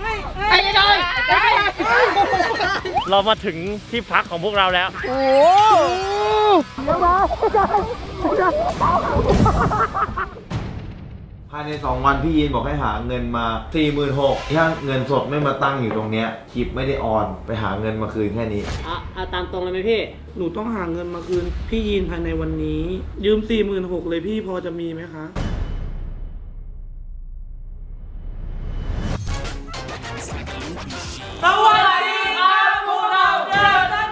เรามาถึงที่พักของพวกเราแล้วโอ้ภายใน2 วันพี่ยินบอกให้หาเงินมา 46,000ถ้าเงินสดไม่มาตั้งอยู่ตรงเนี้ยคลิปไม่ได้ออนไปหาเงินมาคืนแค่นี้ตามตรงเลยไหมพี่หนูต้องหาเงินมาคืนพี่ยินภายในวันนี้ยืม 46,000เลยพี่พอจะมีไหมคะสวัสดีครับพวกเราเจอกัน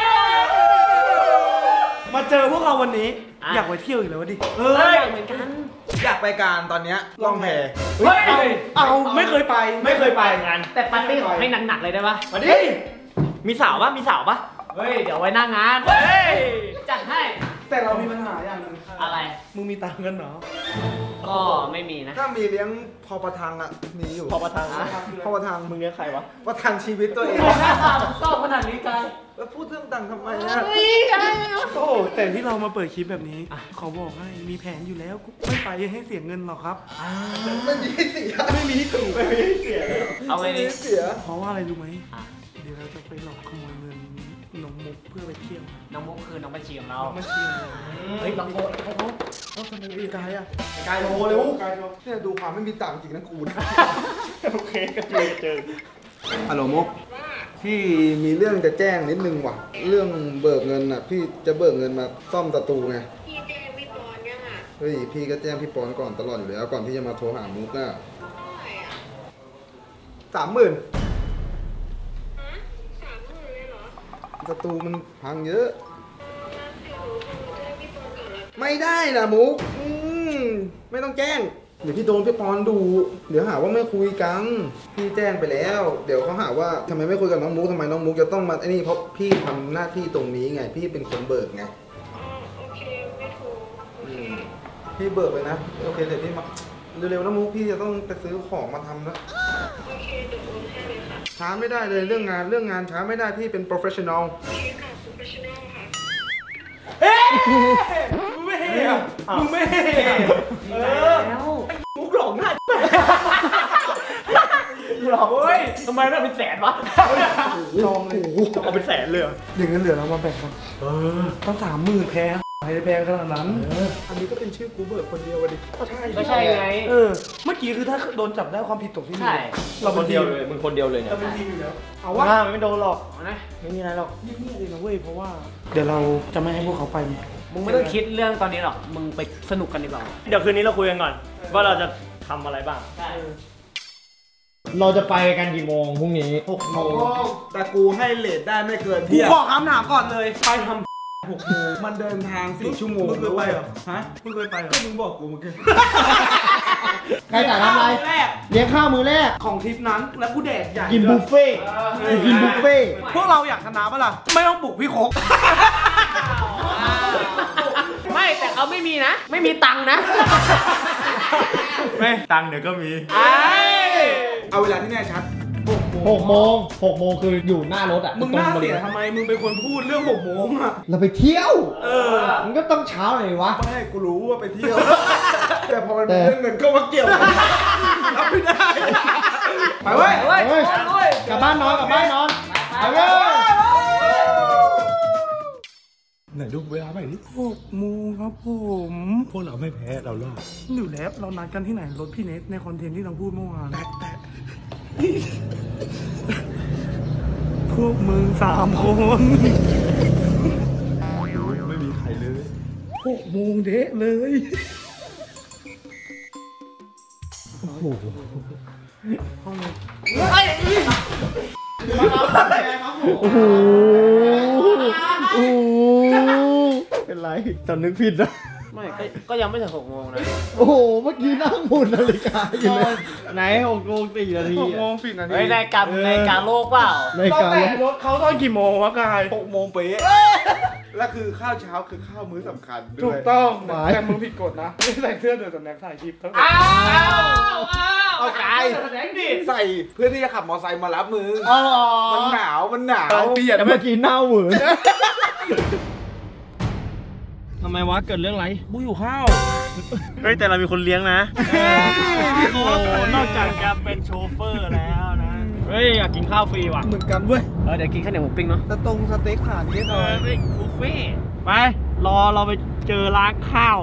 แล้วมาเจอพวกเราวันนี้อยากไปเที่ยวอีกแล้วดิอยากเหมือนกันอยากไปการตอนเนี้ยล่องแพเฮ้ยเอาไม่เคยไปงานแต่ปาร์ตี้ขอให้หนักๆเลยได้ปะมาดิมีสาวปะเฮ้ยเดี๋ยวไว้หน้างานเฮ้ยจัดให้แต่เรามีปัญหาอย่างนึงอะไรมึงมีตังค์กันเหรอก็ไม่มีนะถ้ามีเลี้ยงพอประทังอ่ะมีอยู่พอประทังมึงเลี้ยงใครวะประทังชีวิตตัวเองชอบขนาดนี้กันแล้วพูดเรื่องตังค์ทำไมนะโอ้แต่ที่เรามาเปิดคลิปแบบนี้เขาบอกให้มีแผนอยู่แล้วไม่ไปให้เสียเงินหรอกครับไม่มีเสียเอาไงดีเสียเพราะว่าอะไรรู้ไหมเดี๋ยวเราจะไปหลอกขโมยเงินน้องมุกเพื่อไปเที่ยวน้องมุกคือน้องบัญชีของเราบัญชีเฮ้ยน้องโก้เขาทำไมกายอ่ะกายโลเร็วเนี่ยดูความไม่มีตังค์จริงนะกูโอเคก็เจอฮัลโหลมุกพี่มีเรื่องจะแจ้งนิดนึงว่ะเรื่องเบิกเงินอ่ะพี่จะเบิกเงินมาซ่อมประตูไงพี่แจ้งพี่ปอนยังอ่ะเฮ้ยพี่ก็แจ้งพี่ปอนก่อนตลอดอยู่แล้วก่อนที่จะมาโทรหามุกอ่ะ30,000ประตูมันพังเยอะไม่ได้นะมุกไม่ต้องแจ้งเดี๋ยวพี่โดนพี่ปอนดูเดี๋ยวหาว่าไม่คุยกันพี่แจ้งไปแล้วเดี๋ยวเขาหาว่าทำไมไม่คุยกับน้องมุกทำไมน้องมุกจะต้องมาไอ้นี่เพราะพี่ทำหน้าที่ตรงนี้ไงพี่เป็นคนเบิกไงโอเคไม่ถูกพี่เบิกไปนะโอเคเดี๋ยวพี่มาเร็วๆนะมุกพี่จะต้องไปซื้อของมาทำแล้วโอเคเดี๋ยวโอนให้เลยค่ะช้าไม่ได้เลยเรื่องงานช้าไม่ได้พี่เป็น professional โอเคค่ะ professional ค่ะเฮ้ยมึงไม่เฮ้ยมุกหลอกหน้าหลอกเฮ้ยทำไมไม่เป็นแสนวะลองเลยเอาเป็นแสนเลยอย่างนั้นเหลือเรามาแบ่งกันต้อง30,000แพ้ให้แพงขนาดนั้นอันนี้ก็เป็นชื่อกูเบิร์ดคนเดียวดิก็ใช่ไงเมื่อกี้คือถ้าโดนจับได้ความผิดตกที่นี่เราคนเดียวเลยมึงคนเดียวเลยเนี่ยเราเป็นทีมอยู่แล้วเอาว่าไม่โดนหรอกนะไม่มีอะไรหรอกนี่เลยนะเว้ยเพราะว่าเดี๋ยวเราจะไม่ให้พวกเขาไปมึงไม่ต้องคิดเรื่องตอนนี้หรอกมึงไปสนุกกันดีกว่าเดี๋ยวคืนนี้เราคุยกันก่อนว่าเราจะทำอะไรบ้างเราจะไปกันกี่โมงพรุ่งนี้ 6 โมงแต่กูให้เลทได้ไม่เกินกูขอคำถามก่อนเลยไปทำ 6 โมงมันเดินทาง4 ชั่วโมงมึงเคยไปเหรอฮะมึงเคยไปเหรอก็มึงบอกกูเมื่อกี้ใครจ่ายทำอะไรเลี้ยงข้าวมื้อแรกของทริปนั้นแล้วกูแดกใหญ่กินบุฟเฟ่กินบุฟเฟ่พวกเราอยากชนะปะล่ะไม่ต้องปลุกพี่โคกไม่แต่เขาไม่มีนะไม่มีตังค์นะไม่ตังค์เดี๋ยวก็มีเอาเวลาที่แน่ชัด 6 โมงคืออยู่หน้ารถอ่ะมึงน่าเสียทำไมมึงเป็นคนพูดเรื่อง6 โมงอ่ะเราไปเที่ยวมึงก็ต้องเช้าหน่อยวะไม่กูรู้ว่าไปเที่ยวแต่พอมันเป็นเรื่องเงินก็มาเกี่ยวรับไม่ได้ไปเว้ยกลับบ้านนอนไปเว้ยไหนดูเวลาไปดิ6 โมงครับผมพวกเราไม่แพ้เรารอดอยู่แล้วเรานัดกันที่ไหนรถพี่เนทในคอนเทนต์ที่เราพูดเมื่อวานแต่พวกมึง3 คนไม่มีใครเลย 6 โมงเดะเลยโอ้โหห้องนี้โอ้โหเป็นไรจำนึกผิดนะไม่ก็ยังไม่ถึง6 โมงนะโอ้โหเมื่อกี้นั่งหมุนนาฬิกาอยู่เลยไหน6 โมง 4 นาที 6 โมง 4 นาทีในการโลกเปล่าในการรถเขาตอนกี่โมงวะกาย 6 โมงเป๊ะแล้วคือข้าวเช้าคือข้าวมื้อสำคัญถูกต้องแต่มึงผิดกฎนะไม่ใส่เสื้อเดือดสแน็คถ่ายคลิปทั้งหมดเอาไกด์ใส่เพื่อที่จะขับมอเตอร์ไซค์มารับมึงมันหนาวเปลี่ยนเมื่อกี้หน้าเหวอทำไมวะเกิดเรื่องอะไรบูอยู่ข้าวเฮ้ยแต่เรามีคนเลี้ยงนะโอ้นอกจากจะเป็นโชเฟอร์แล้วนะเฮ้ยอยากกินข้าวฟรีว่ะเหมือนกันเว้ยเดี๋ยวกินข้าวเหนียวหมูปิ้งเนาะสเต็กผ่านเรียบร้อยบุฟเฟ่ไปรอเราไปเจอร้านข้าว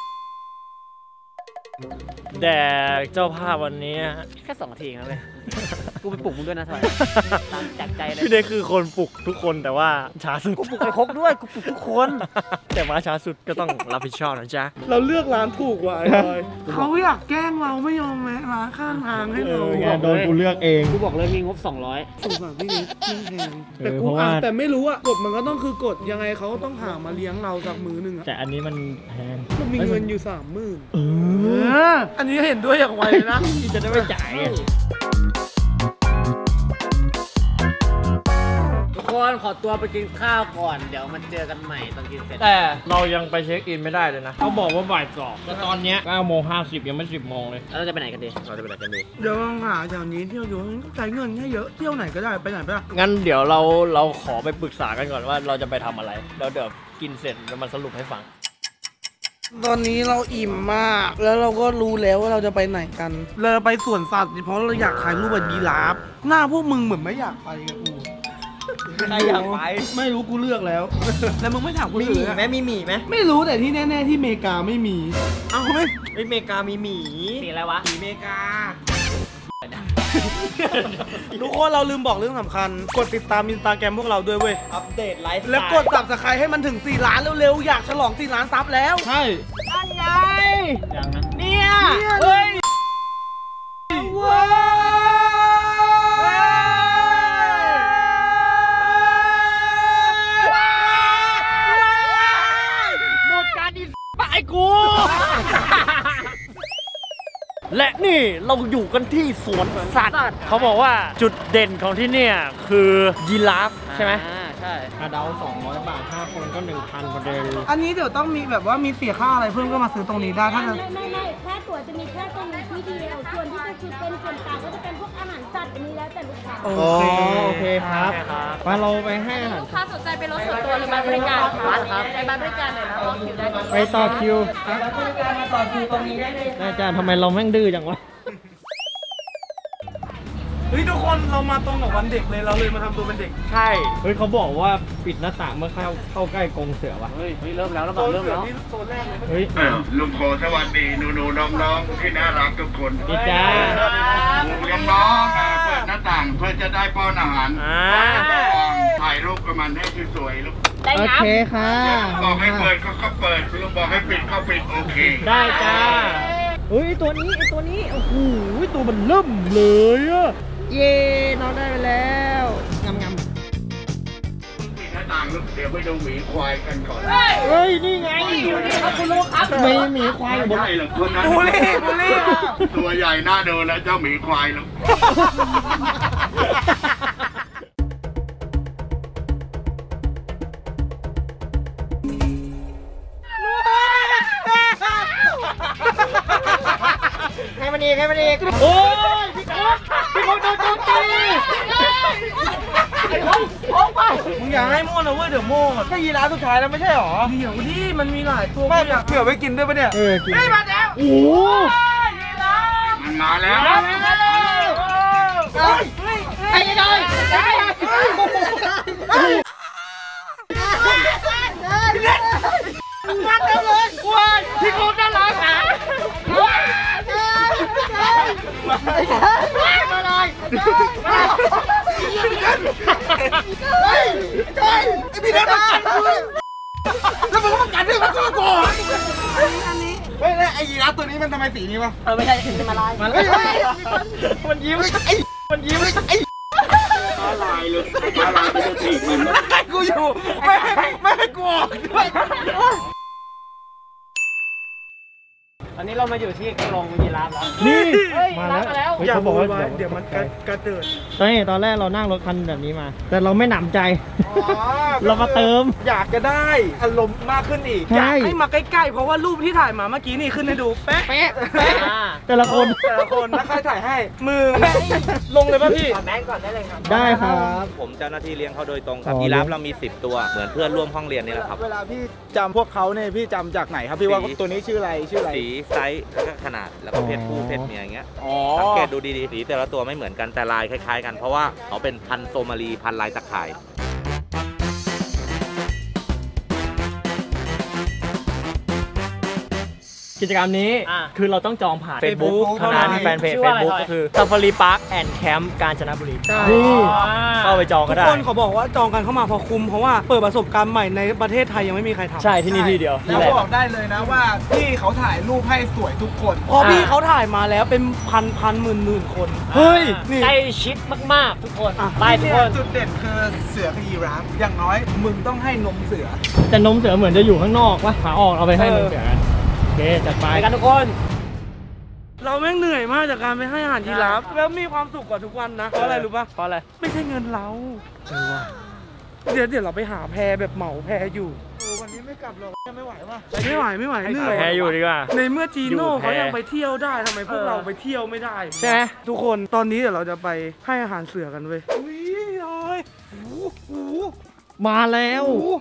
แดกเจ้าภาพวันนี้แค่2 นาทีเองนะเลยกูไปปลุกมึงด้วยนะทอยตามจากใจเลยพี่เด็กคือคนปลุกทุกคนแต่ว่าช้าสุดกูปลุกไอ้คกด้วยกูปลุกทุกคนแต่มาช้าสุดก็ต้องรับผิดชอบนะจ๊ะเราเลือกร้านถูกว่ะไอ้บอยเขาอยากแกล้งเราไม่ยอมแม้ร้านข้างทางให้เราโดนกูเลือกเองกูบอกเลยมีงบ200 สงสารพี่นิดที่แพงแต่กูแต่ไม่รู้อะกฎมันก็ต้องคือกฎยังไงเขาก็ต้องหามาเลี้ยงเราจากมือหนึ่งอะแต่อันนี้มันแพงมันมีเงินอยู่30,000อันนี้เห็นด้วยอย่างไวเลยนะที่จะได้ไม่จ่ายทุกคนขอตัวไปกินข้าวก่อนเดี๋ยวมันเจอกันใหม่ตอนกินเสร็จแต่เรายังไปเช็คอินไม่ได้เลยนะเขาบอกว่าบ่าย 2แต่ตอนเนี้ย9:50ยังไม่10 โมงเลยแล้วเราจะไปไหนกันดีเดี๋ยวลองหาแถวนี้เที่ยวอยู่ใช้เงินแค่เยอะเที่ยวไหนก็ได้ไปไหนไปล่ะงั้นเดี๋ยวเราขอไปปรึกษากันก่อนว่าเราจะไปทำอะไรแล้วเดี๋ยวกินเสร็จแล้วมาสรุปให้ฟังตอนนี้เราอิ่มมากแล้วเราก็รู้แล้วว่าเราจะไปไหนกันเราไปสวนสัตว์เพราะเราอยากถ่ายรูปกับยีราฟหน้าพวกมึงเหมือนไม่อยากไปกับกูใครอยากไปไม่รู้กูเลือกแล้วแล้วมึงไม่ถามกูเลยมีหมีไหมไม่รู้แต่ที่แน่ๆที่อเมริกาไม่มีเอ้าไม่อเมริกามีหมีอะไรวะหมีอเมริกาทุกคนเราลืมบอกเรื่องสำคัญกดติดตามInstagramพวกเราด้วยเว้ยอัปเดตไลฟ์แล้วกด Subscribe ให้มันถึง4 ล้านเร็วๆอยากฉลอง4 ล้านซับแล้วใช่นั่นไงอย่างนั้นเนี่ยเฮ้ยว้าวหมดการดิไปกู และนี่เราอยู่กันที่สวนสัตว์เขาบอกว่าจุดเด่นของที่เนี่ยคือยีราฟใช่ไหมใช่เดา200 บาท5 คนก็ 1,000 พอดีอันนี้เดี๋ยวต้องมีแบบว่ามีเสียค่าอะไรเพิ่มก็มาซื้อตรงนี้ได้ถ้าจะไม่แค่ตั๋วจะมีแค่ตรงนี้ที่เดียวส่วนที่จะคือเป็นส่วนต่างก็จะเป็นพวกอาหารสัตว์อันนี้แล้วแต่ลูกค้าโอเคครับมาเราไปให้อาหารลูกค้าสนใจเป็นรถส่วนตัวหรือมาบริการครับไปบริการหน่อยนะต่อคิวได้ไปต่อคิวบริการมาต่อคิวตรงนี้ได้เลยอาจารย์ทำไมเราแม่งดื้อจังวะเฮ้ยทุกคนเรามาตรงกับวันเด็กเลยเราเลยมาทำตัวเป็นเด็กใช่เฮ้ยเขาบอกว่าปิดหน้าต่างเมื่อเข้าใกล้กรงเสือวะเฮ้ยเริ่มแล้วเริ่มแล้วเฮ้ยลุงโคสวัสดีหนูน้องๆที่น่ารักทุกคนดีจ้าน้องๆเปิดหน้าต่างเพื่อจะได้ป้อนอาหารถ่ายรูปกับมันให้สวยๆลูกโอเคค่ะบอกให้เปิดก็เปิดลุงบอกให้ปิดก็ปิดโอเคได้จ้าเฮ้ยตัวนี้โอ้โหตัวมันเริ่มเลยอะเย่น้องได้ไปแล้วงามปิดหน้าต่างลูกเดี๋ยวไปดูหมีควายกันก่อนเฮ้ยนี่ไงครับคุณลูกครับมีหมีควายอยู่บนใช่หรอคนนั้นบูลลี่ตัวใหญ่น่าดูนะเจ้าหมีควายลูกให้มันอีกโอ้ยพี่โค้กโดนตีไอ้โค้กไปมึงอย่าให้มั่วนะเว้ยเดี๋ยวโม่แค่ยีราฟสุดท้ายแล้วไม่ใช่หรอเดี๋ยวดิมันมีหลายตัวไม่อยากเผื่อไว้กินด้วยปะเนี่ยกินมาแล้วโอ้ยีราฟมันมาแล้วไอ้ดอยมาเต็มเลยว้ายพี่โค้กน่ารักอ่ะมาเลยไอ้พี่เด็กมันกัดกูแล้วมันก็มากัดด้วยมันก็มาโกรธอันนี้เฮ้ยไอ้ยีราฟตัวนี้มันทำไมสีนี้วะไม่ใช่มาลายมันยิ้มมันยิ้มไอ้มาลายเลยมาลายมันจะถีบมันให้กูอยู่ไม่ให้กูออกด้วยอันนี้เรามาอยู่ที่กรงยีราฟแล้วนี่มาแล้วอย่าบอกว่าเดี๋ยวมันกระเดิดตอนแรกเรานั่งรถคันแบบนี้มาแต่เราไม่หนำใจเรามาเติมอยากจะได้อารมณ์มากขึ้นอีกอยากให้มาใกล้ๆเพราะว่ารูปที่ถ่ายมาเมื่อกี้นี่ขึ้นให้ดูเป๊ะแต่ละคนแล้วใครถ่ายให้มือลงเลยป่ะพี่แบงก่อนได้เลยครับได้ครับผมเจ้าหน้าที่เลี้ยงเขาโดยตรงครับยีราฟเรามี10 ตัวเหมือนเพื่อนร่วมห้องเรียนนี่แหละครับเวลาพี่จำพวกเขาเนี่ยพี่จำจากไหนครับพี่ว่าตัวนี้ชื่ออะไรสีไซส์แล้วก็ขนาดแล้วก็เพศผู้เพศเมียอย่างเงี้ยสังเกตดูดีๆสีแต่ละตัวไม่เหมือนกันแต่ลายคล้ายๆกันเพราะว่าเขาเป็นพันธุ์โซมาลีพันธุ์ลายตะข่ายกิจกรรมนี้คือเราต้องจองผ่าน Facebook เท่านั้นแฟนเพจ Facebook ก็คือ Safari Park and Camp กาญจนบุรีเข้าไปจองก็ได้ทุกคนเขาบอกว่าจองกันเข้ามาพอคุ้มเพราะว่าเปิดประสบการณ์ใหม่ในประเทศไทยยังไม่มีใครทำใช่ที่นี่ที่เดียวแล้วบอกได้เลยนะว่าพี่เขาถ่ายรูปให้สวยทุกคนพอพี่เขาถ่ายมาแล้วเป็นพันหมื่นคนเฮ้ยใกล้ชิดมากๆทุกคนไปทุกคนจุดเด่นคือเสือกับยีราฟอย่างน้อยมึงต้องให้นมเสือแต่นมเสือเหมือนจะอยู่ข้างนอกวะขาออกเอาไปให้นมเสือกันโอเคจัดไปกันทุกคนเราแม่งเหนื่อยมากจากการไปให้อาหารยีราฟแล้วมีความสุขกว่าทุกวันนะเพราะอะไรรู้ป่ะเพราะอะไรไม่ใช่เงินเราเดี๋ยวเราไปหาแพแบบเหมาแพอยู่วันนี้ไม่กลับหรอกไม่ไหวว่ะไม่ไหวเหนื่อยแพอยู่ดีกว่าในเมื่อจีโน่อยู่แพเขายังไปเที่ยวได้ทำไมพวกเราไปเที่ยวไม่ได้ใช่ไหมทุกคนตอนนี้เดี๋ยวเราจะไปให้อาหารเสือกันเว้ยอุ้ยโอ้ยโอ้มาแล้ว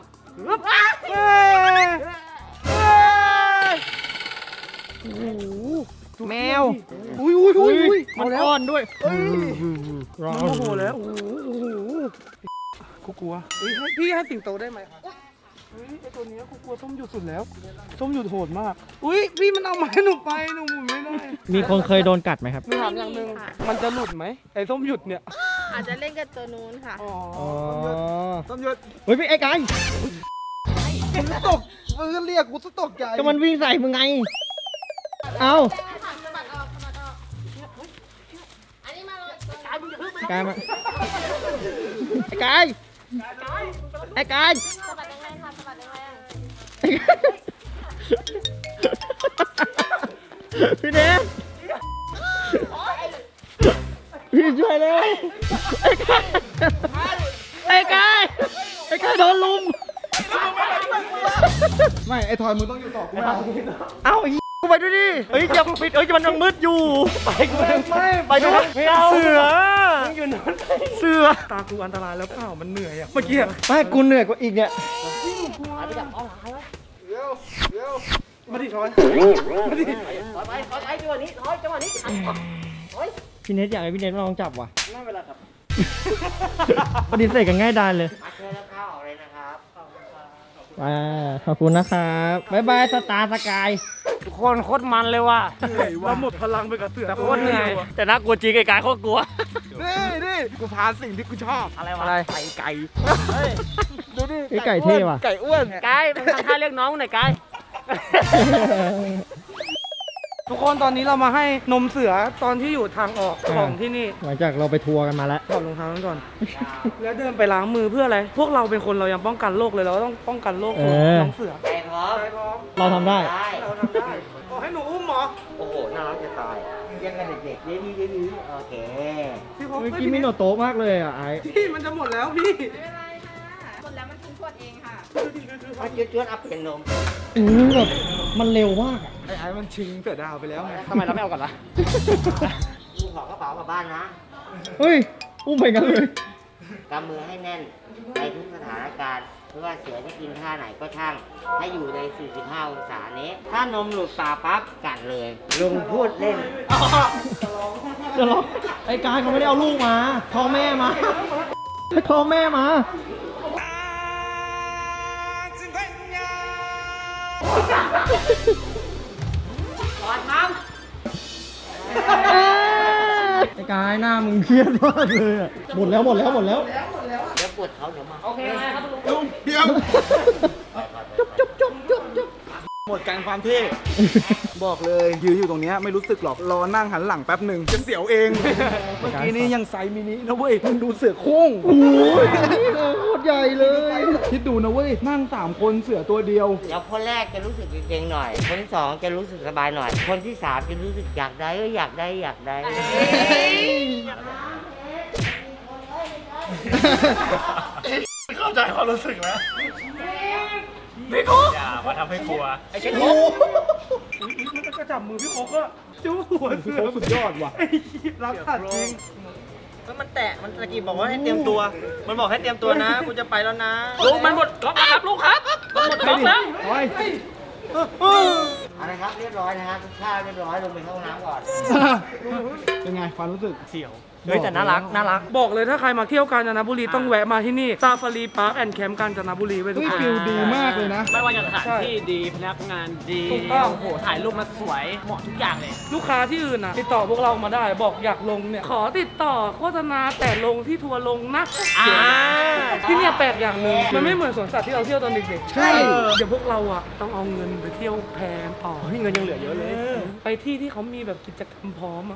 แมวอุ้ยมันอ้อนด้วยมันโมโหแล้วโอ้โหกูกลัวเฮ้ยให้พี่ให้สิงโตได้ไหมเฮ้ยไอตัวนี้กูกลัวส้มหยุดสุดแล้วส้มหยุดโหดมากอุ้ยพี่มันเอาไม้หนูไปหนูหมุนไม่ได้มีคนเคยโดนกัดไหมครับถามอย่างหนึ่งมันจะหลุดไหมไอส้มหยุดเนี่ยอาจจะเล่นกับตัวนู้นค่ะอ๋อต้มยศเฮ้ยพี่ไอ้กายมึงตกมึงเรียกกูจะตกใจก็มันวิ่งใส่มึงไง เอากายมาไอ้กายไอ้กายพี่เนสพี่ช่วยเลยไอ้กายโดนลุมไม่ไอ้ทอยมึงต้องอยู่ต่อกูไม่เอาเอาอีกกูไปด้วยดิเฮ้ยอย่าปิดมันยังมืดอยู่ไปกูไปด้วยไม่เอาเสืออยู่นั่นเสือตากูอันตรายแล้วเปล่ามันเหนื่อยอ่ะเมื่อกี้ไม่กูเหนื่อยกว่าอีกเนี่ยมาดิทอยมาดิพี่เนทอยากให้พี่เนทมาลองจับว่ะไม่เป็นไรครับปฏิเสธกันง่ายดายเลยขอบคุณนะครับบ๊ายบายสตาร์สกายทุกคนโคตรมันเลยว่ะเราหมดพลังไปกับเสือแต่โคตรเหนื่อยแต่น่ากลัวจริงไอ้กายโคตรกลัวนี่กูพาสิ่งที่กูชอบอะไรวะไก่ดูดิไก่เท่ว่ะไก่อ้วนไก่มึงทำท่าเรียกน้องหน่อยไก่ทุกคนตอนนี้เรามาให้นมเสือตอนที่อยู่ทางออกของที่นี่หลังจากเราไปทัวร์กันมาแล้วถอดรองเท้ากันก่อน แล้วเดินไปล้างมือเพื่ออะไร พวกเราเป็นคนเรายังป้องกันโรคเลยเราก็ต้องป้องกันโรคน้องเสือเราทำได้เราทำได้ขอให้หนูอุ้มหมอโอ้โหน่ารักจะตายยังกันเด็กๆเย้โอเคพี่พบเมื่อกี้มิโนโตะมากเลยอ่ะไอ้พี่มันจะหมดแล้วพี่หมดแล้วมันทิ้งขวดเองค่ะเอาเจื้อนๆอัพเป็นนมแบบมันเร็วมากอ่ะไอ้มันชิงเสือดาวไปแล้วไงทำไมเราไม่เอาก่อนล่ะลูกของกระเป๋ากลับบ้านนะเฮ้ยอุ้มไปกันเลยกำมือให้แน่นในทุกสถานการณ์ไม่ว่าเสือจะกินท่าไหนก็ช่าง ให้อยู่ใน 45 องศานี้ ถ้านมหลุดตาปั๊บกัดเลยลุงพูดเล่นจะร้องไอ้กายเขาไม่ได้เอาลูกมาท้องแม่มาท้องแม่มาไอ้กายหน้ามึงเครียดมากเลยอะหมดแล้วเดี๋ยวปวดเขาเดี๋ยวมา โอเคครับลุงเดี๋ยวหมดการความเท่ บอกเลยยืนอยู่ตรงเนี้ยไม่รู้สึกหรอกรอนั่งหันหลังแป๊บหนึ่งจะเสียวเอง เมื่อกี้นี้ยังไซส์มินินะเว้ยมึงดูเสือโค้งโอ้ยโคตรใหญ่เลยคิดดูนะเว้ยนั่ง3 คนเสือตัวเดียวเดี๋ยวคนแรกจะรู้สึกเกรงๆหน่อย คนที่ 2 จะรู้สึกสบายหน่อย คนที่ 3 จะรู้สึกอยากได้อยากได้เข้าใจความรู้สึกแล้วพี่โคอย่ามาทำให้กลัวไอ้เช็คโคมันก็จับมือพี่โคก็จู้หัวเสือสุดยอดว่ะรักสัตว์จริงมันแตะมันตะกี้บอกว่าให้เตรียมตัว มันบอกให้เตรียมตัวนะกูจะไปแล้วนะลูกมันหมดก๊อกแล้วครับลูกครับมันหมดก๊อกแล้วอะไรครับเรียบร้อยนะครับทุกท่าเรียบร้อยลงไปเข้าห้องน้ำก่อนเป็นไงความรู้สึกเสี่ยวเฮ้ยแต่น่ารักน่ารักบอกเลยถ้าใครมาเที่ยวกาญจนบุรีต้องแวะมาที่นี่ซาฟารีพาร์คแอนด์แคมป์กาญจนบุรีไว้ทุกเฮ้ยคนฟิลดีมากเลยนะไม่ว่าจะสถานที่ดีพนักงานดีถูกต้องโอ้โหถ่ายรูปมาสวยเหมาะทุกอย่างเลยลูกค้าที่อื่นอ่ะติดต่อพวกเรามาได้บอกอยากลงเนี่ยขอติดต่อโฆษณาแต่ลงที่ทัวร์ลงนะ ที่เนี่ยแปลกอย่างหนึ่งมันไม่เหมือนสวนสัตว์ที่เราเที่ยวตอนเด็กๆใช่เดี๋ยวพวกเราอ่ะต้องเอาเงินไปเที่ยวแพกันต่อเฮ้ยเงินยังเหลือเยอะเลยไปที่ที่เขามีแบบกิจกรรมพร้อมอ่ะ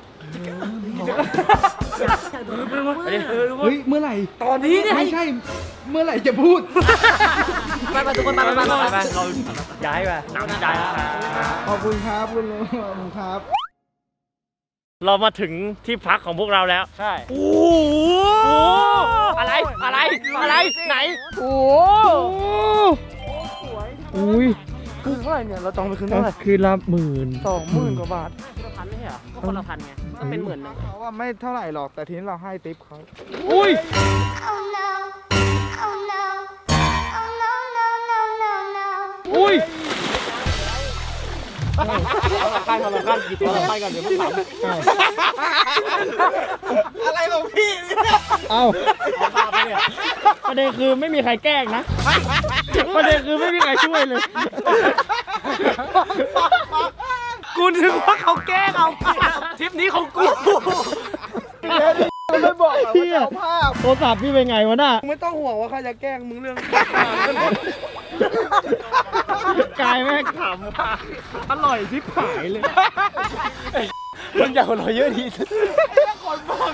เฮ้ยเมื่อไหร่ตอนนี้เนี่ยไม่ใช่เมื่อไหร่จะพูดไปทุกคนไปเราย้ายไปน้ำใจแล้วขอบคุณครับคุณลุงขอบคุณครับเรามาถึงที่พักของพวกเราแล้วใช่โอ้โหอะไรไหนโอ้อุ้ยคืนเท่าไหร่เนี่ยเราจองไปคืนเท่าไหร่คือละ10,000 20,000 กว่าบาทพันไม่ใช่เหรอก็คนละพันไงก็เป็น10,000 เขาว่าไม่เท่าไหร่หรอกแต่ทีนี้เราให้ทิปเขาอุ้ย Oh no Oh no Oh no no no no no อุ้ยขั้นกี่ตัวขั้นก่อนเดี๋ยวมันถามอะไรของพี่เอ้าประเด็นคือไม่มีใครแกล้งนะประเด็นคือไม่มีใครช่วยเลยกูนึกว่าเขาแกล้งเอาทริปนี้ของกูไม่บอกว่าจะเอาภาพโทรศัพท์พี่เป็นไงวะน่ะไม่ต้องห่วงว่าใครจะแกล้งมึงเรื่องกายแม่งขำว่ะอร่อยชิบหายเลยมันอยากอร่อยเยอะดีคนบอก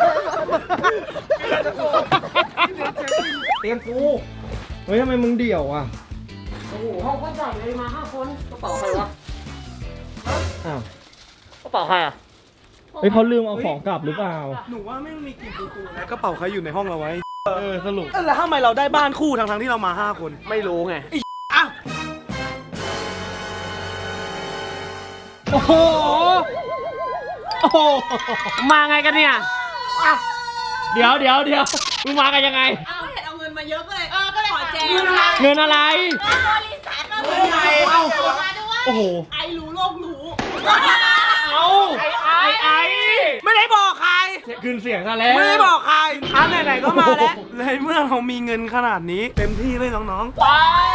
เตรียมกูเฮ้ยทำไมมึงเดี่ยวอ่ะโอ้โหห้องก็ใหญ่เลยมา5 คนกระเป๋าใครวะอ้าวกระเป๋าใครอ่ะเฮ้ยเขาลืมเอาของกลับหรือเปล่าหนูว่าไม่มีกลิ่นตูๆนะกระเป๋าใครอยู่ในห้องเราไว้สรุปแล้วทำไมเราได้บ้านคู่ทั้งที่เรามา5 คนไม่รู้ไงอ้าวโอ้โหมาไงกันเนี่ยเดี๋ยวมึงมากันยังไงเอาเห็นเอาเงินมาเยอะก็เลยก็เลยขอแจงเงินอะไรบริษัทมาด้วยมาด้วยโอ้โหไอรู้โลกรู้เอาไอไม่ได้บอกใครคืนเสียงกันแล้วไม่ได้บอกใครอันไหนๆก็มาแล้วเลยเมื่อเรามีเงินขนาดนี้เต็มที่เลยน้องๆ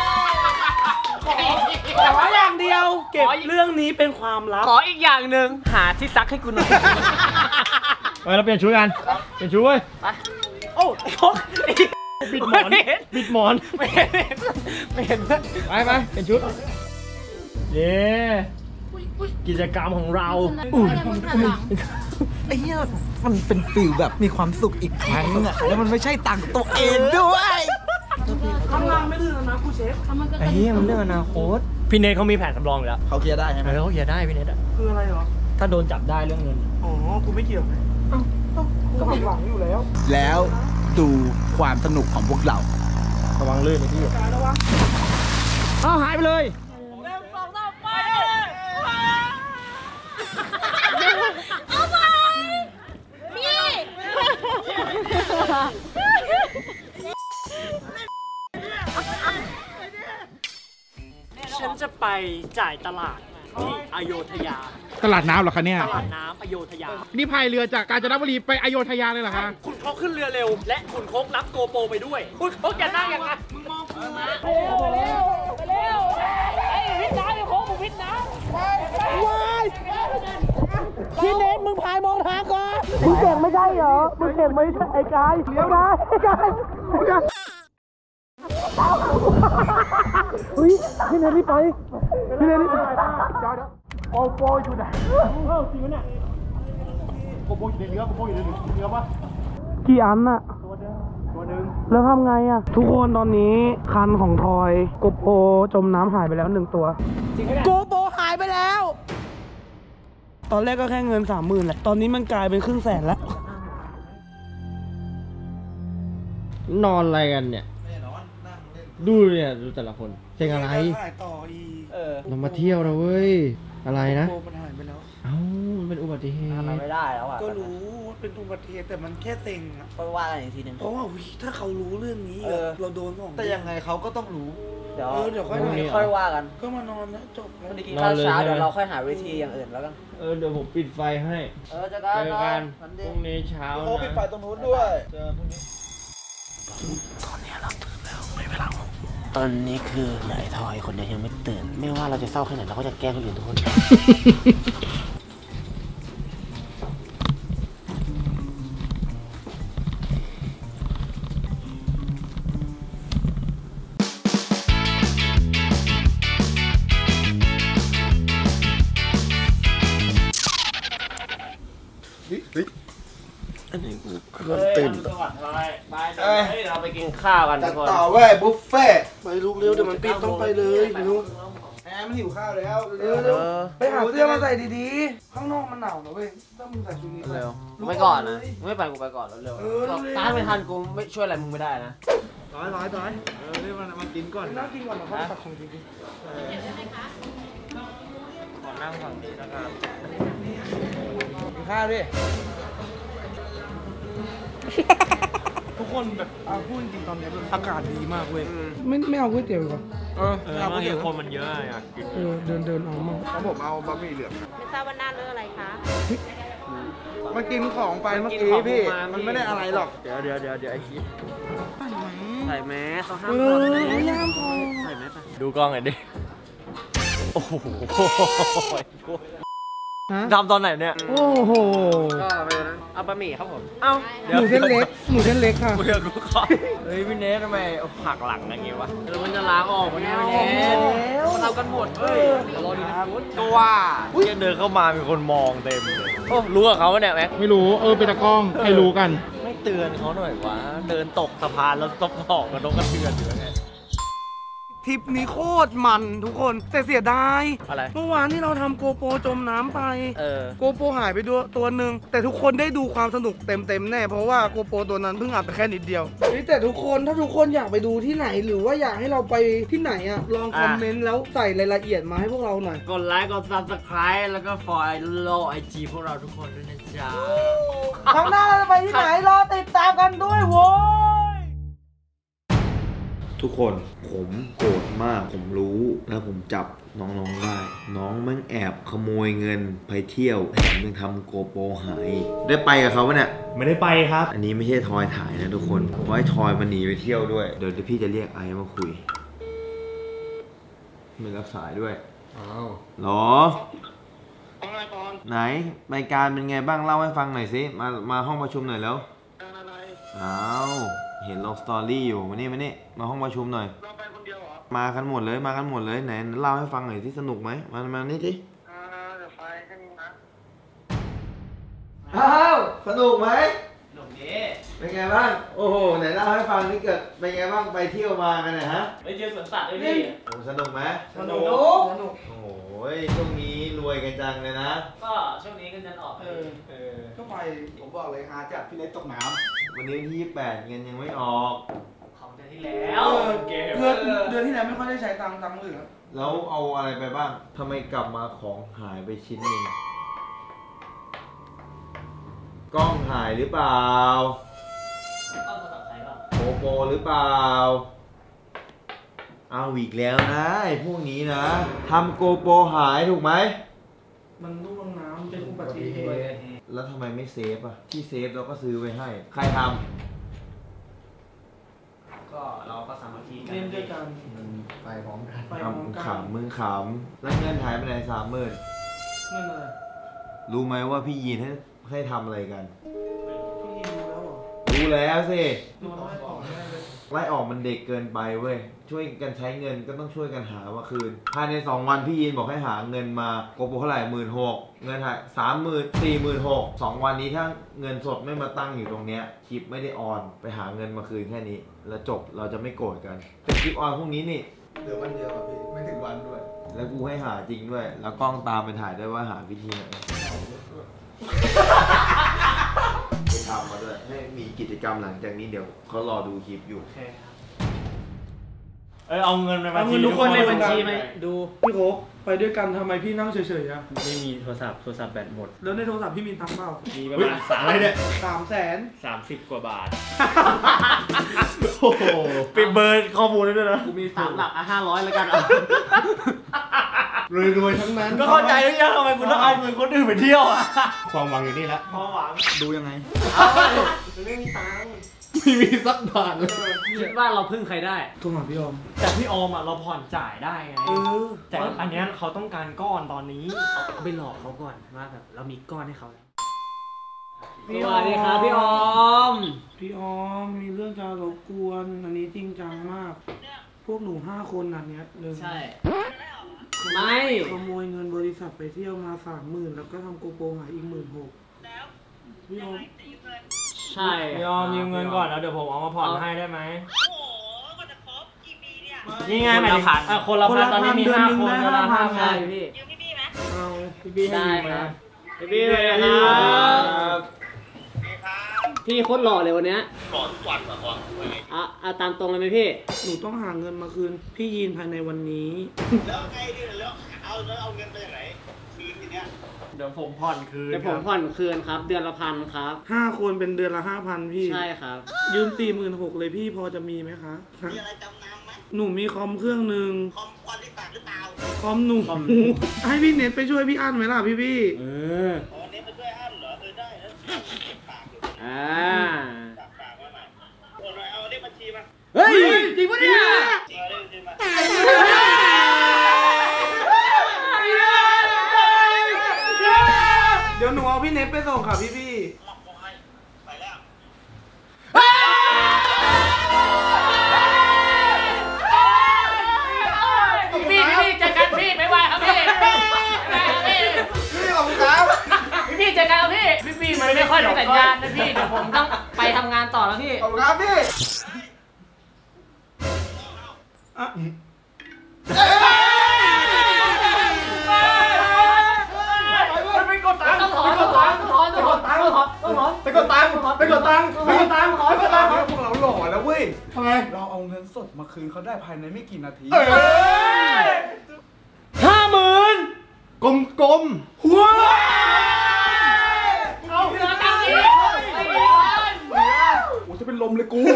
ขออย่างเดียวเก็บเรื่องนี้เป็นความลับขออีกอย่างหนึ่งหาที่ซักให้กูหน่อยไปเราเปลี่ยนชุดกันเปลี่ยนชุดเว้ยไปโอ้บิดหมอนไม่เห็นไปเปลี่ยนชุดเย้กิจกรรมของเราไอ้เหี้ยมันเป็นฟิลแบบมีความสุขอีกครั้งอ่ะแล้วมันไม่ใช่ตังค์ตัวเองด้วยทำงานไม่ดื้อนะครูเชฟไอ้เหี้ยมันเรื่องอนาคตพี่เนทเขามีแผนสำรองอยู่แล้วเขาเคลียร์ได้ใช่ไหมเขาเคลียร์ได้พี่เนทอะคืออะไรเหรอถ้าโดนจับได้เรื่องเงินอ๋อกูไม่เกี่ยวก็ผิดหวังอยู่แล้วแล้วดูความสนุกของพวกเราระวังลื่นนะพี่อ้าวหายไปเลยฉันจะไปจ่ายตลาดที่อโยธยาตลาดน้ำเหรอคะเนี่ยตลาดน้ำอโยธยานี่พายเรือจากกาญจนบุรีไปอโยธยาเลยเหรอคะคุณคกขึ้นเรือเร็ว และคุณคกรับโกโปรไปด้วย คุณคกจะนั่งยังไงมึงมองกูมาพี่เนทมึงพายมองทางก่อนมึงเก่งไม่ใช่เหรอ มึงเก่งไม่ใช่ไอ้กายเดี๋ยวนะไอ้กายเฮ้ยพี่เนทรีบไปพี่เนทรีบไปโกโปรอยู่ไหนจริงไหมเนี่ยโกโปรอยู่ในเรือปะกี่อันน่ะตัวหนึ่งแล้วทำไงอ่ะทุกคนตอนนี้คันของทอยโกโปรจมน้ำหายไปแล้ว1 ตัวโกโปรหายไปแล้ว ตอนแรกก็แค่เงิน 30,000แหละตอนนี้มันกลายเป็น500,000แล้วนอนอะไรกันเนี่ยดูเนี่ยดูแต่ละคนเพลงอะไรถ่ายต่ออีกเรามาเที่ยวนะเว้ยอะไรนะโกมันหายไปแล้วเอ้ามันเป็นอุบัติเหตุไม่ได้แล้วอ่ะก็รู้ว่าเป็นอุบัติเหตุแต่มันแค่เต็งอะก็ว่ากันอีกทีนึงเพราะว่าถ้าเขารู้เรื่องนี้เราโดนของแต่ยังไงเขาก็ต้องรู้กเดี๋ยวเดี๋ยวค่อยค่อยว่ากันก็มานอนนะจบพอดีกินข้าวเช้าเดี๋ยวเราค่อยหาเวทีอย่างอื่นแล้วกันเดี๋ยวผมปิดไฟให้จะกันเจอกันพรุ่งนี้เช้านะโอ้ปิดไฟตรงนู้นด้วยเจอพรุ่งนี้ตอนนี้เราตื่นแล้วไม่เวลาตอนนี้คือไอ้ทอยคนเดียวยังไม่ตื่นไม่ว่าเราจะเศร้าแค่ไหนเราก็จะแกล้งคนอื่นทุกคนอันนี้กูเริ่มตื่นเราไปกินข้าวกันทุจักดคนต่อเว้ยบุฟเฟ่ต์ไปลุกเร็วเดี๋ยวมันปิดต้องไปเลยไปลุกแอร์มันหิวข้าวแล้วเร็วไปหาเสื้อมาใส่ดีๆข้างนอกมันหนาวนะเว้ยถ้ามึงใส่ชุดนี้เร็วไปก่อนนะไม่ไปกูไปก่อนเร็วตามไม่ทันกูไม่ช่วยอะไรมึงไม่ได้นะร้อยเรียกมากินก่อนนั่งกินก่อนนะเขาตักของจริงขอนั่งฝั่งนี้แล้วกันกินข้าวดิทุกคนแบบพูดจริงตอนนี้อากาศดีมากเว้ยไม่เอาก๋วยเตี๋ยวก่อนเอาก๋วยเตี๋ยวคนมันเยอะอยากกินเดินเอามาของผมเอาบะหมี่เหลืองไม่ทราบว่าหน้าเลือกอะไรคะมากินของไปเมื่อกี้พี่มันไม่ได้อะไรหรอกเดี๋ยวไอ้คิดใส่แมสเขาห้ามย่ามพอใส่แมสไปดูกล้องหน่อยดิโอ้โหทำตอนไหนเนี่ยโอ้โหก็ไปนะเอาบะหมี่ครับผมเอ้าหมูเส้นเล็กค่ะเดี๋ยวกูขอเฮ้ยพี่เนททำไมเอาผักหลังอย่างงี้วะเดี๋ยวมันจะล้างออกวันนี้ไม่เน้นมันเอากันหมดเฮ้ยรอดีนะคุณก็ว่าเดินเข้ามามีคนมองเต็มเลยโอ้รู้กับเขาปะเนี่ยแม็กไม่รู้เป็นตะกล้องใครรู้กันไม่เตือนเขาหน่อยวะเดินตกสะพานแล้วตกหอกกระดกกระเทือนอยู่แล้วไงทริปนี้โคตรมันทุกคนแต่เสียดายอะไรเมื่อวานที่เราทำโกโปรจมน้ำไปอโกโปรหายไปตัวหนึ่งแต่ทุกคนได้ดูความสนุกเต็มแน่เพราะว่าโกโปรตัวนั้นเพิ่งอัดไปแค่นิดเดียวแต่ทุกคนถ้าทุกคนอยากไปดูที่ไหนหรือว่าอยากให้เราไปที่ไหนอ่ะลองคอมเมนต์แล้วใส่รายละเอียดมาให้พวกเราหน่อยกดไลค์กด subscribe แล้วก็ follow IG พวกเราทุกคนด้วยนะจ๊ะครั้งหน้าเราจะไปที่ไหนรอติดตามกันด้วยโว้ยทุกคนผมโกรธมากผมรู้แล้วผมจับน้องๆได้ น้องแม่งแอบขโมยเงินไปเที่ยวแถมยังทำโกโปรหายได้ไปกับเขาปะเนี่ยไม่ได้ไปครับอันนี้ไม่ใช่ทอยถ่ายนะทุกคนเพราะไอ้ทอยมันหนีไปเที่ยวด้วยเดี๋ยวพี่จะเรียกไอ้มาคุยไม่รับสายด้วยหรอไหนรายการเป็นไงบ้างเล่าให้ฟังหน่อยสิมาห้องประชุมหน่อยแล้วอ้าวเห็นลงสตอรี่อยู่มานี่มาห้องประชุมหน่อยเราไปคนเดียวเหรอมากันหมดเลยไหนเล่าให้ฟังหน่อยที่สนุกไหมมานี่สิเดี๋ยวไปแค่นี้นะอ้าวสนุกไหมสนุกดีเป็นไงบ้างโอ้โหไหนเล่าให้ฟังนี่เกิดเป็นไงบ้างไปเที่ยวมากันนะฮะไปเจอสวนสัตว์เลยพี่โอ้สนุกไหมสนุกโอ้โหช่วงนี้รวยกันจังเลยนะก็ช่วงนี้ก็จะออกก็ไปผมบอกเลยฮาจัดพี่เล็กตกน้วันนี้ที่28เงินยังไม่ออกของเดือนที่แล้วเดือนที่แล้วไม่ค่อยได้ใช้ตังค์เหลือแล้วเอาอะไรไปบ้างทำไมกลับมาของหายไปชิ้นหนึ่งกล้องหายหรือเปล่าโกโปรหรือเปล่าเอาอีกแล้วนะไอ้พวกนี้นะทำโกโปรหายถูกไหมมันลูกลงน้ำเป็นอุบัติเหตุแล้วทำไมไม่เซฟอ่ะที่เซฟเราก็ซื้อไว้ให้ใครทำก็เราก็สามัคคีกันเล่นด้วยกันำไปพร้อมกันมึงขำแล้วเงินหายไปไหน30,000 เงินอะไรรู้ไหมว่าพี่ยีนให้ทำอะไรกันพี่ยินรู้แล้วเหรอรู้แล้วสิดูน้อยออกได้เลยไล่ออกมันเด็กเกินไปเว้ยช่วยกันใช้เงินก็ต้องช่วยกันหามาคืนภายใน2 วันพี่ยีนบอกให้หาเงินมาโกโปรเท่าไหร่16,000เงินหาย40,000 46,000 2 วันนี้ถ้าเงินสดไม่มาตั้งอยู่ตรงเนี้ยคลิปไม่ได้ออนไปหาเงินมาคืนแค่นี้แล้วจบเราจะไม่โกรธกันแต่คลิปออนพรุ่งนี้นี่เหลือวันเดียวอ่ะพี่ไม่ถึงวันด้วยแล้วกูให้หาจริงด้วยแล้วกล้องตามไปถ่ายด้วยว่าหาวิธีไหนไปทำมาด้วยให้มีกิจกรรมหลังจากนี้เดี๋ยวเขารอดูคลิปอยู่เอาเงินในบัญชีทุกคนในบัญชีไหมดูพี่โคกไปด้วยกันทำไมพี่นั่งเฉยๆอะไม่มีโทรศัพท์แบตหมดแล้วในโทรศัพท์พี่มีตังค์เปล่ามีประมาณ 300,000 30 กว่าบาทโอ้โหปิดเบอร์ข้อมูลได้ด้วยนะกูมี3 หลัก500แล้วกันรวยๆทั้งนั้นก็เข้าใจแล้วยังทำไมคุณต้องเอาเงินคนอื่นไปเที่ยวอ่ะความหวังอยู่นี่แล้วความหวังดูยังไงไม่มีตังค์ไม่มีสักบาทเลยคิดว่าเราพึ่งใครได้โทรหาพี่ออมแต่พี่ออมอ่ะเราผ่อนจ่ายได้ไงแต่อันเนี้ยเขาต้องการก้อนตอนนี้เอาไปหลอกเขาก่อนว่าแบบเรามีก้อนให้เขาแล้วพี่สออมวัสดีครับพี่ออมพี่ออมมีเรื่องจะรบกวนอันนี้จริงจังมาก พวกหนู5 คนอันเนี้ยเลยใช่ ไม่ขโมยเงินบริษัทไปเที่ยวมา 30,000 แล้วก็ทำโกโปรหายอีก 16,000พี่ออมใช่ยอมยืมเงินก่อนแล้วเดี๋ยวผมเอามาผ่อนให้ได้ไหมนี่ไงหมายถึงคนละพันตอนนี้มี5 คนคนละใช่ 5,000 พี่เอาพี่ให้ได้ยืมคมารับพี่เลยนะครับพี่โคตรหล่อเลยวันเนี้ยหล่อทุกวันอ่ะตามตรงเลยไหมพี่หนูต้องหาเงินมาคืนพี่ยีนภายในวันนี้แล้วไงดิแล้วเอาเงินไปจากไหนคืนทีเนี้ยเดี๋ยวผมผ่อนคืนเดี๋ยวผมผ่อนคืนครับ เดือนละ1,000ครับ 5 คนเป็นเดือนละ 5,000 พี่ใช่ครับยืม 46,000 เลยพี่พอจะมีไหมคะมีอะไรจำนำไหมหนูมีคอมเครื่องหนึ่งคอมควันที่ตัดหรือเปล่าคอมหนู ให้พี่เน็ตไปช่วยพี่อั้นไหมล่ะพี่เอออ๋อเน็ตมาช่วยอั้นเหรอได้แล้วเก็บปากอยู่อ่าจับปากไว้หน่อยโอนหน่อยเอาเลขบัญชีมาเฮ้ยจริงปะเนี่ยเอาเลขบัญชีมาเดี๋ยวหนูเอาพี่เน็ตไปส่งค่ะพี่ไปแล้วพี่เจอกันพี่บ๊ายบายครับพี่ขอบคุณครับพี่เจอกันครับพี่มันไม่ค่อยได้สัญญาณนะพี่เดี๋ยวผมต้องไปทำงานต่อแล้วพี่ขอบคุณครับพี่ไปกดตังค์ต้องถอนไปกดตังค์ไปกดตังค์พวกเราหล่อแล้วเว้ยทำไมเราเอาเงินสดมาคืนเขาได้ภายในไม่กี่นาที 50,000 กลมหัวเอาเงินตังค์ดิโอ้จะเป็นลมเลยกู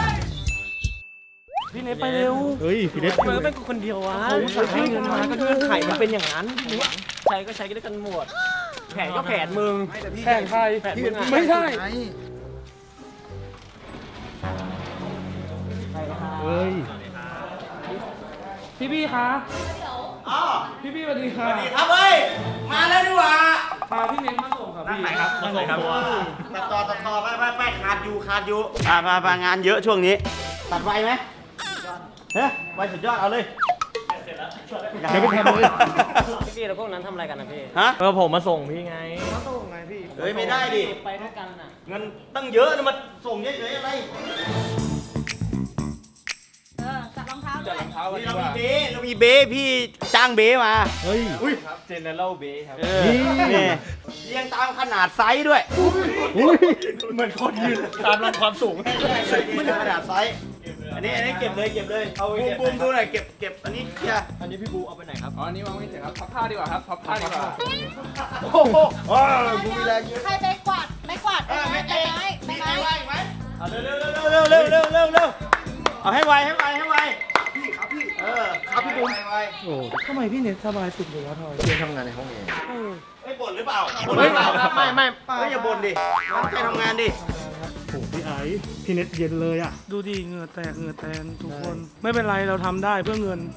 พี่เน็ตไปเร็วเฮ้ยพี่เล็กมันก็เป็นคนเดียววะให้เงินมาก็เงื่อนไขมันเป็นอย่างนั้นพี่เล็กใช้ก็ใช้กันหมดแผนก็แผนมึงแข่งใครแผนมึงอะไม่ใช่เฮ้ยพี่คะพี่สวัสดีค่ะครับเฮ้ยมาแล้วดีกว่าพาพี่เน็ตมาส่งค่ะพี่นั่งไหนครับตัดต่อไปขาดอยู่ไปงานเยอะช่วงนี้ ตัดไวไหมเฮ้ยไวสุดยอดเอาเลยเดี๋ยวไปทำเลยพี่แล้วพวกนั้นทำอะไรกันนะพี่ฮะผมมาส่งพี่ไงมาส่งไงพี่เฮ้ยไม่ได้ดิไปด้วยกันน่ะเงินตั้งเยอะนะมาส่งเฉยๆอะไรจับรองเท้าด้วยนี่เรามีเบ้พี่จ้างเบ้มาเฮ้ยเจเนอเรลเบครับนี่เรียงตามขนาดไซส์ด้วยเหมือนคนยืนตามลำความสูงไม่ใช่ขนาดไซส์อันนี้เก็บเลยเอาบูมดูหน่อยเก็บอันนี้เคลียร์อันนี้พี่บูเอาไปไหนครับอ๋อนี่วางไว้เฉยครับพับผ้าดีกว่าครับพับผ้าดีกว่าโอ้โหกูมีแรงเยอะใครไปกวาดไม่กวาดไปไม้ไปไม้ไปไม้ไหมเอาเร็วเอาให้ไวพี่ครับพี่ครับพี่บูมโอ้ทำไมพี่เน็ตสบายสุดเลยวะทอยๆเพื่อนทำงานในห้องเองไม่บ่นหรือเปล่าไม่อย่าบ่นดิตั้งใจทำงานดิโอ้พี่ไอ้พี่เน็ตเย็นเลยอ่ะดูดิเหงื่อแตกเหงื่อแตนทุกคน ไม่เป็นไรเราทำได้เพื่อเงิน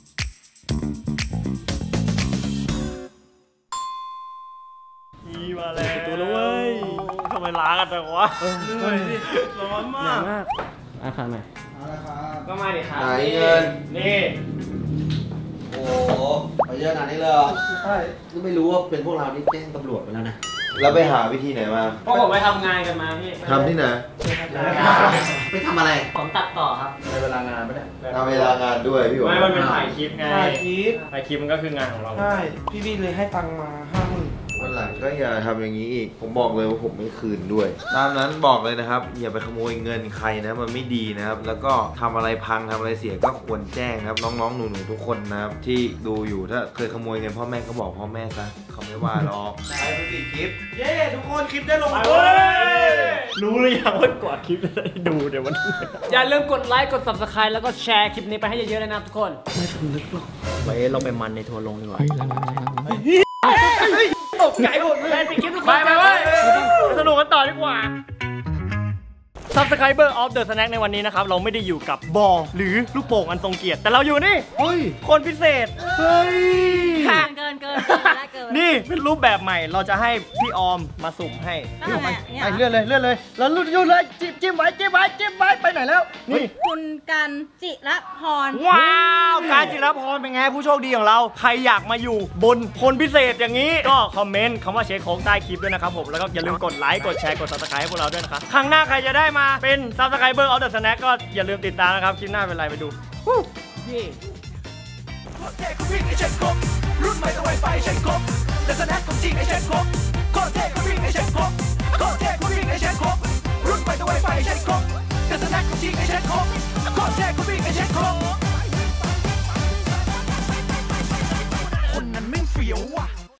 พี่มาแล้วตัวแล้วเว้ยทำไมล้ากันจังวะเหนื่อยดิร้อนมากอาคารไหนก็มาดิครับไหนเงินนี่โอ้โหไปเยอะขนาดนี้เลยเหรอใช่ไม่รู้ว่าเป็นพวกเรานี่แจ้งตำรวจไปแล้วนะ แล้วไปหาวิธีไหนมาพวกผมไปทำงานกันมาพี่ทำที่ไหน ไปทำอะไรผมตัดต่อครับในเวลางานปะเนี่ยทำเวลางานด้วยพี่บอกไม่มันเป็นถ่ายคลิปไงถ่ายคลิปถ่ายคลิปมันก็คืองานของเราใช่พี่เลยให้ตังค์มา50,000 วันหลังก็อย่าทำอย่างนี้อีกผมบอกเลยว่าผมไม่คืนด้วยตามนั้นบอกเลยนะครับอย่าไปขโมยเงินใครนะมันไม่ดีนะครับแล้วก็ทำอะไรพังทำอะไรเสียก็ควรแจ้งครับน้องๆหนูๆทุกคนนะครับที่ดูอยู่ถ้าเคยขโมยเงินพ่อแม่ก็บอกพ่อแม่ซะเขาไม่ว่าหรอกไปปิดคลิปเย้ทุกคนคลิปได้ลงรู้หรือยังว่ากดคลิปจะได้ดูเดี๋ยววันนี้อย่าลืมกดไลค์กด subscribe แล้วก็แชร์คลิปนี้ไปให้เยอะๆเลยนะทุกคนไม่สำนึกหรอกไว้เราไปมันในทัวร์ลงดีกว่าตกใจหมดเลยปิดคลิปทุกคนไปสนุกกันต่อดีกว่า Subscriber of the Snack ในวันนี้นะครับเราไม่ได้อยู่กับบอลหรือลูกโป่งอันทรงเกียรติแต่เราอยู่นี่คนพิเศษเฮ้ยเกินนี่เป็นรูปแบบใหม่เราจะให้พี่ออมมาสุ่มให้ไปเลื่อนเลยแล้วลุ้นเลยจิ้มไว้ไปไหนแล้วนี่คุณกันจิรพรว้าวการจิรพรเป็นไงผู้โชคดีของเราใครอยากมาอยู่บนคนพิเศษอย่างนี้ก็คอมเมนต์คำว่าเชคโค้งใต้คลิปด้วยนะครับผมแล้วก็อย่าลืมกดไลค์กดแชร์กด Subscribe ให้พวกเราด้วยนะครับครั้งหน้าใครจะได้มาเป็น Subscriber of the Snack ก็อย่าลืมติดตามนะครับคลิปหน้าเป็นไรไปดูรุ่นใหม่ต้องไวไฟเช็คครบและสแน็คของจริงไอเช็คครบโคตรเท่ก็วิ่งไอเช็คครบโคตรเท่ก็วิ่งไอเช็คครบรุ่นใหม่ต้องไวไฟเช็คครบและสแน็คของจริงไอเช็คครบโคตรเท่ก็วิ่งไอเช็คครบคนนั้นไม่เฟี้ยวว่ะ